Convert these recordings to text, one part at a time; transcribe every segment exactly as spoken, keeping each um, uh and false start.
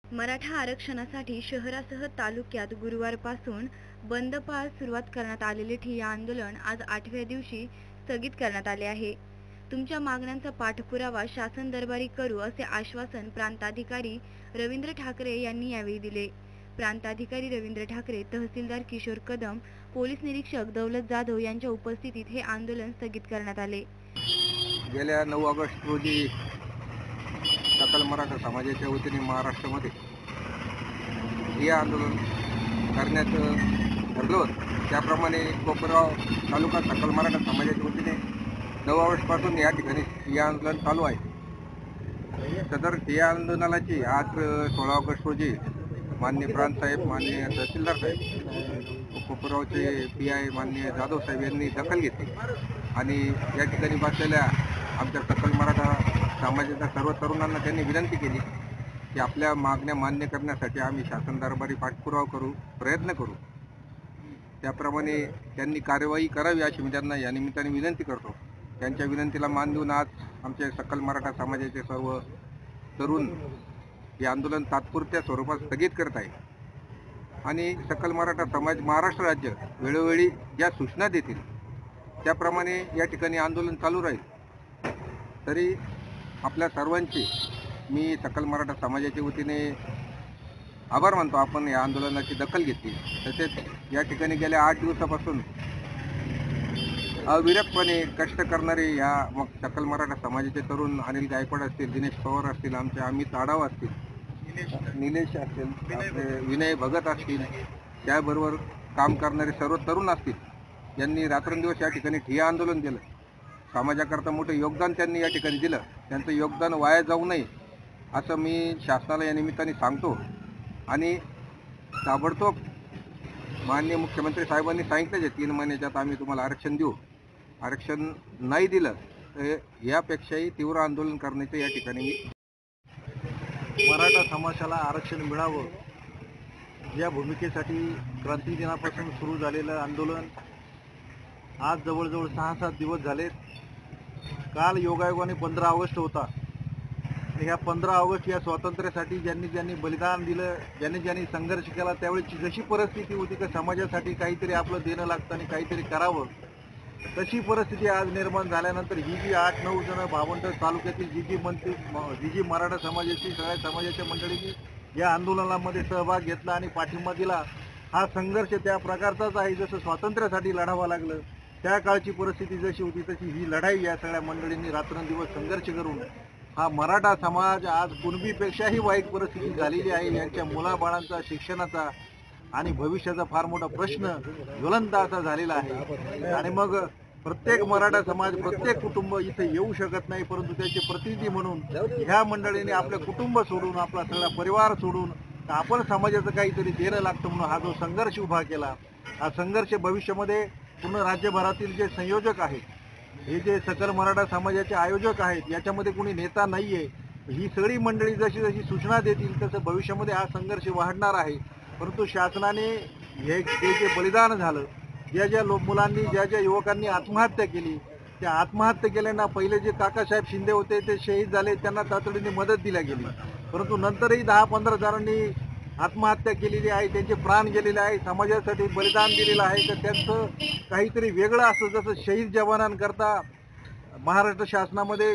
मराठा आरक्षणासाठी शहरासह तालुक्यात गुरुवारपासून बंद पाळ सुरुवात करण्यात आलेले ठिय्या आंदोलन आज आठव्या दिवशी स्थगित करण्यात आले आहे. तुमच्या मागण्यांचा पाठपुरावा शासन दरबारी करू असे आश्वासन प्रांताधिकारी रवींद्र ठाकरे यांनी यावेळी दिले. प्रांताधिकारी रवींद्र ठाकरे, तहसीलदार किशोर कदम, पोलीस निरीक्षक दौलत जाधव यांच्या उपस्थितीत हे आंदोलन स्थगित करण्यात आले. गेल्या नऊ ऑगस्ट रोजी सकल मराठा समाजाच्या वतीने महाराष्ट्रामध्ये हे आंदोलन करण्याचं ठरलं होतं. त्याप्रमाणे कोपरगाव तालुका सकल मराठा समाजाच्या वतीने नऊ ऑगस्टपासून या ठिकाणी हे आंदोलन चालू आहे. सदर ठिय्या आंदोलनाची आज सोळा ऑगस्ट रोजी माननीय प्रांतसाहेब, माननीय तहसीलदार साहेब, कोपरगावचे पी आय माननीय जाधव साहेब यांनी दखल घेतली आणि या ठिकाणी बसलेल्या आमच्या सकल मराठा समाजाच्या सर्व तरुणांना त्यांनी विनंती केली की आपल्या मागण्या मान्य करण्यासाठी आम्ही शासन दरबारी पाठपुरावा करू, प्रयत्न करू. त्याप्रमाणे त्यांनी कार्यवाही करावी अशी मी त्यांना या निमित्ताने विनंती करतो. त्यांच्या विनंतीला मान देऊन आज आमचे सकल मराठा समाजाचे सर्व तरुण हे आंदोलन तात्पुरत्या स्वरूपात स्थगित करत आहे आणि सकल मराठा समाज महाराष्ट्र राज्य वेळोवेळी ज्या सूचना देतील त्याप्रमाणे या ठिकाणी आंदोलन चालू राहील. तरी आपल्या सर्वांची मी सकल मराठा समाजाच्या वतीने आभार मानतो. आपण या आंदोलनाची दखल घेतली. तसेच या ठिकाणी गेल्या आठ दिवसापासून अविरतपणे कष्ट करणारे या मग सकल मराठा समाजाचे तरुण अनिल गायकवाड असतील, दिनेश पवार असतील, आमचे अमित आढाव असतील, निलेश असतील, आपले विनय भगत असतील, त्याबरोबर काम करणारे सर्व तरुण असतील, यांनी रात्रंदिवस या ठिकाणी ठिय्या आंदोलन केलं. समाजाकरता मोठं योगदान त्यांनी या ठिकाणी दिलं. त्यांचं योगदान वाया जाऊ नये असं मी शासनाला या निमित्ताने सांगतो. आणि ताबडतोब माननीय मुख्यमंत्री साहेबांनी सांगितलं जे तीन महिन्याच्यात आम्ही तुम्हाला आरक्षण देऊ. आरक्षण नाही दिलं तर यापेक्षाही तीव्र आंदोलन करण्याचं या ठिकाणी मी मराठा समाजाला आरक्षण मिळावं या भूमिकेसाठी क्रांती दिनापासून सुरू झालेलं आंदोलन आज जवळजवळ सहा सात दिवस झालेत. काल योगायोगाने पंधरा ऑगस्ट होता. ह्या पंधरा ऑगस्ट या स्वातंत्र्यासाठी ज्यांनी ज्यांनी बलिदान दिलं, ज्यांनी ज्यांनी संघर्ष केला, त्यावेळेची जशी परिस्थिती होती की समाजासाठी काहीतरी आपलं देणं लागतं आणि काहीतरी करावं, तशी परिस्थिती आज निर्माण झाल्यानंतर ही जी आठ नऊ जण भावंड तालुक्यातील जी जी मंत्री जी जी मराठा समाजाची सगळ्या समाजाच्या मंडळींनी या आंदोलनामध्ये सहभाग घेतला आणि पाठिंबा दिला. हा संघर्ष त्या प्रकारचाच आहे जसं स्वातंत्र्यासाठी लढावं लागलं. त्या काळची परिस्थिती जशी होती तशी ही लढाई या सगळ्या मंडळींनी रात्रंदिवस संघर्ष करून हा मराठा समाज आज कुणबीपेक्षाही वाईट परिस्थिती झालेली आहे. यांच्या मुलाबाळांचा, शिक्षणाचा आणि भविष्याचा फार मोठा प्रश्न ज्वलंत असा झालेला आहे. आणि मग प्रत्येक मराठा समाज, प्रत्येक कुटुंब इथे येऊ शकत नाही, परंतु त्याचे प्रतिनिधी म्हणून ह्या मंडळीने आपलं कुटुंब सोडून, आपला सगळा परिवार सोडून आपण समाजाचं काहीतरी देणं लागतं म्हणून हा जो संघर्ष उभा केला. हा संघर्ष भविष्यामध्ये पूर्ण राज्यभरातील जे संयोजक आहेत, हे जे सकल मराठा समाजाचे आयोजक आहेत, याच्यामध्ये कोणी नेता नाही आहे. ही सगळी मंडळी जशी जशी सूचना देतील तसं भविष्यामध्ये हा संघर्ष वाढणार आहे. परंतु शासनाने हे जे जे बलिदान झालं, ज्या ज्या लो मुलांनी ज्या ज्या युवकांनी आत्महत्या केली, त्या आत्महत्या केल्यांना पहिले जे काकासाहेब शिंदे होते ते शहीद झाले, त्यांना तातडीने मदत दिल्या गेली. परंतु नंतरही दहा पंधरा जणांनी आत्महत्या केलेली आहे, त्यांचे प्राण गेलेले आहे, समाजासाठी बलिदान दिलेलं आहे. तर त्यांचं काहीतरी वेगळं असतं. जसं शहीद जवानांकरता महाराष्ट्र शासनामध्ये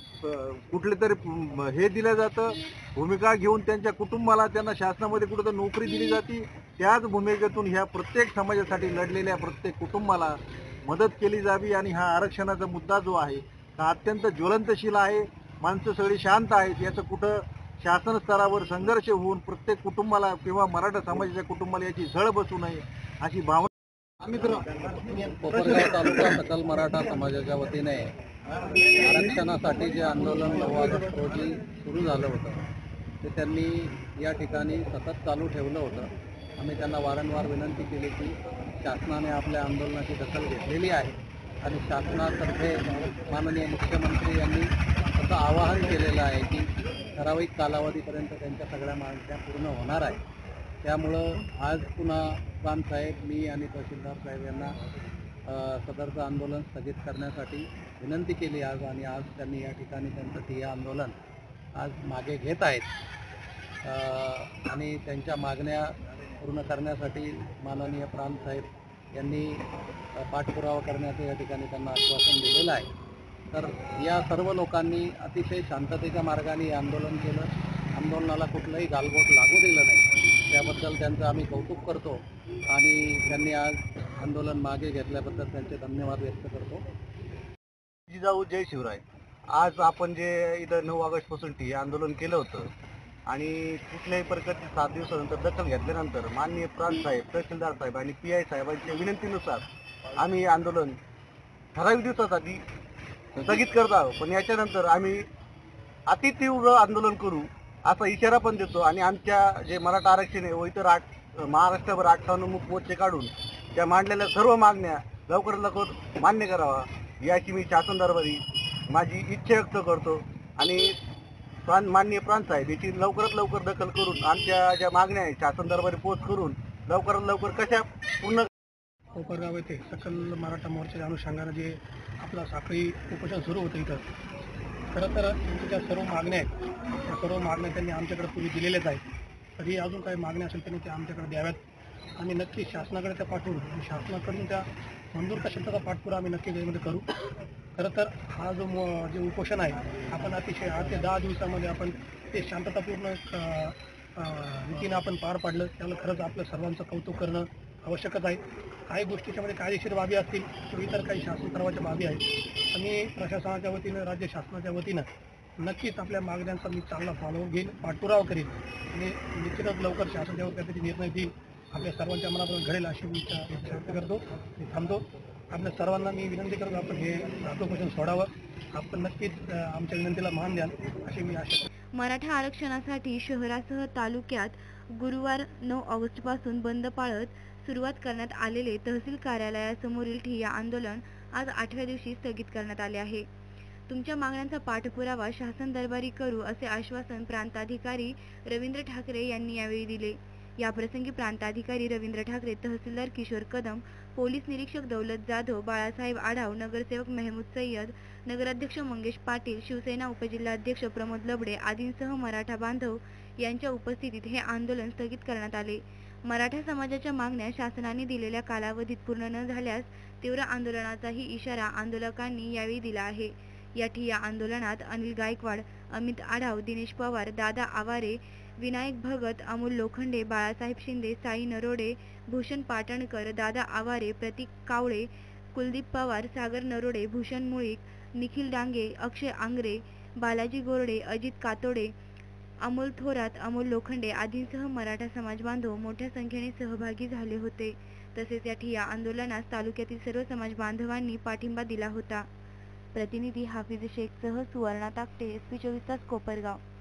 कुठले तरी हे दिलं जातं, भूमिका घेऊन त्यांच्या कुटुंबाला त्यांना शासनामध्ये कुठं तर नोकरी दिली जाते. त्याच भूमिकेतून ह्या प्रत्येक समाजासाठी लढलेल्या प्रत्येक कुटुंबाला मदत केली जावी. आणि हा आरक्षणाचा मुद्दा जो आहे हा अत्यंत ज्वलंतशील आहे. माणसं सगळी शांत आहेत. याचं कुठं शासन स्तरावर संघर्ष होऊन प्रत्येक कुटुंबाला किंवा मराठा समाजाच्या कुटुंबाला याची झळ बसू नये अशी भावना. मित्र कोपरगाव तालुका सकल मराठा समाजाच्या वतीने आरक्षणासाठी जे आंदोलन नऊ ऑगस्ट रोजी सुरू झालं होतं ते त्यांनी या ठिकाणी सतत चालू ठेवलं होतं. आम्ही त्यांना वारंवार विनंती केली की शासनाने आपल्या आंदोलनाची दखल घेतलेली आहे आणि शासनातर्फे माननीय मुख्यमंत्री यांनी असं आवाहन केलेलं आहे की ठराविक कालावधीपर्यंत त्यांच्या सगळ्या मागण्या पूर्ण होणार आहे. त्यामुळं आज पुन्हा प्रांतसाहेब, मी आणि तहसीलदार साहेब यांना सदरचं आंदोलन स्थगित करण्यासाठी विनंती केली आज. आणि आज त्यांनी या ठिकाणी त्यांचं ठिय्या आंदोलन आज मागे घेत आहेत. आणि त्यांच्या मागण्या पूर्ण करण्यासाठी माननीय प्रांतसाहेब यांनी अ, पाठपुरावा करण्याचं या ठिकाणी त्यांना आश्वासन दिलेलं आहे. तर या सर्व लोकांनी अतिशय शांततेच्या मार्गाने हे आंदोलन केलं. आंदोलनाला कुठलंही गालबोट लागू दिलं नाही, त्याबद्दल त्यांचं आम्ही कौतुक करतो आणि त्यांनी आज आंदोलन मागे घेतल्याबद्दल त्यांचे धन्यवाद व्यक्त करतो. जिजाऊ जय शिवराय. आज आपण जे इथं नऊ ऑगस्टपासून ठिय्या आंदोलन केलं होतं आणि कुठल्याही प्रकारची सात दिवसानंतर दखल घेतल्यानंतर माननीय प्रांत साहेब, तहसीलदार साहेब आणि पी आय साहेबांच्या विनंतीनुसार आम्ही हे आंदोलन ठराविक दिवसासाठी स्थगित करत आहोत. पण याच्यानंतर आम्ही अतितीव्र आंदोलन करू असा इशारा पण देतो आणि आमच्या जे मराठा आरक्षण आहे व इतर आठ महाराष्ट्रभर अठ्ठावन्न मोर्चे काढून त्या मांडलेल्या सर्व मागण्या लवकरात लवकर मान्य करावा याची मी शासन दरबारी माझी इच्छा व्यक्त करतो आणि प्रांत माननीय प्रांत साहेब याची लवकरात लवकर दखल करून आमच्या ज्या मागण्या आहेत शासन दरबारी पोच करून लवकरात लवकर कशा पूर्ण. कोपरगाव येथे सकल मराठा मोर्चाच्या अनुषंगानं जे आपलं साखळी उपोषण सुरू होतं इथं, खरं तर त्यांच्या ज्या सर्व मागण्या आहेत त्या सर्व मागण्या त्यांनी आमच्याकडे पूर्वी दिलेल्याच आहेत. तरी अजून काही मागण्या असेल त्यांनी त्या आमच्याकडे द्याव्यात. आम्ही नक्की शासनाकडे त्या पाठवून आणि शासनाकडून त्या मंजूर कशा त्याचा पाठपुरा आम्ही नक्की त्यामध्ये करू. खरं तर हा जो मो जे उपोषण आहे आपण अतिशय आठ ते दहा दिवसामध्ये आपण ते शांततापूर्ण रीतीनं आपण पार पाडलं. त्याला खरंच आपलं सर्वांचं कौतुक करणं आवश्यकच आहे. काही गोष्टीच्यामध्ये कायदेशीर बाबी असतील किंवा इतर काही शासन सर्वाच्या बाबी आहेत आणि प्रशासनाच्या वतीनं राज्य शासनाच्या वतीनं नक्कीच आपल्या मागण्यांचा मी चांगला फॉलो घेईन, पाठपुरावा करीन आणि निश्चितच लवकर शासन त्यावर काहीतरी निर्णय देईल. आपल्या सर्वांच्या मनापर्यंत घडेल अशी मी इच्छा इच्छा व्यक्त करतो. मी थांबतो. आपल्या सर्वांना मी विनंती करतो आपण हे आंदोलन सोडावं. आपण नक्कीच आमच्या विनंतीला मान द्याल अशी मी आशा करतो. मराठा आरक्षणासाठी शहरासह तालुक्यात गुरुवार नऊ ऑगस्टपासून बंद पाळत सुरुवात करण्यात आलेले तहसील कार्यालयासमोरील ठिय्या आंदोलन आज आठव्या दिवशी स्थगित करण्यात आले आहे. तुमच्या मागण्यांचा पाठपुरावा शासन दरबारी करू असे आश्वासन प्रांताधिकारी रवींद्र ठाकरे यांनी यावेळी दिले. याप्रसंगी प्रांताधिकारी रवींद्र ठाकरे, तहसीलदार किशोर कदम, पोलीस निरीक्षक दौलत जाधव, बाळासाहेब आढाव, नगरसेवक मेहमूद सय्यद, नगराध्यक्ष मंगेश पाटील, शिवसेना उपजिल्हाध्यक्ष प्रमोद लबडे आदींसह मराठा बांधव यांच्या उपस्थितीत हे आंदोलन स्थगित करण्यात आले. मराठा समाजाच्या मागण्या शासनाने दिलेल्या कालावधीत पूर्ण न झाल्यास तीव्र आंदोलनाचाही इशारा आंदोलकांनी यावेळी दिला आहे. या ठिय्या आंदोलनात अनिल गायकवाड, अमित आढाव, दिनेश पवार, दादा आवारे, विनायक भगत, अमोल लोखंडे, बाळासाहेब शिंदे, साई नरोडे, भूषण पाटणकर, दादा आवारे, प्रतीक कावळे, कुलदीप पवार, सागर नरोडे, भूषण मुळीक, निखिल डांगे, अक्षय आंग्रे, बालाजी गोरडे, अजित कातोडे, अमोल थोरात, अमोल लोखंडे आदींसह मराठा समाज बांधव मोठ्या संख्येने सहभागी झाले होते. तसेच या ठिय्या आंदोलनास तालुक्यातील सर्व समाज बांधवांनी पाठिंबा दिला होता. प्रतिनिधी हाफिज शेखसह सुवर्णा ताकटे, एस पी चोवीस तास, कोपरगाव.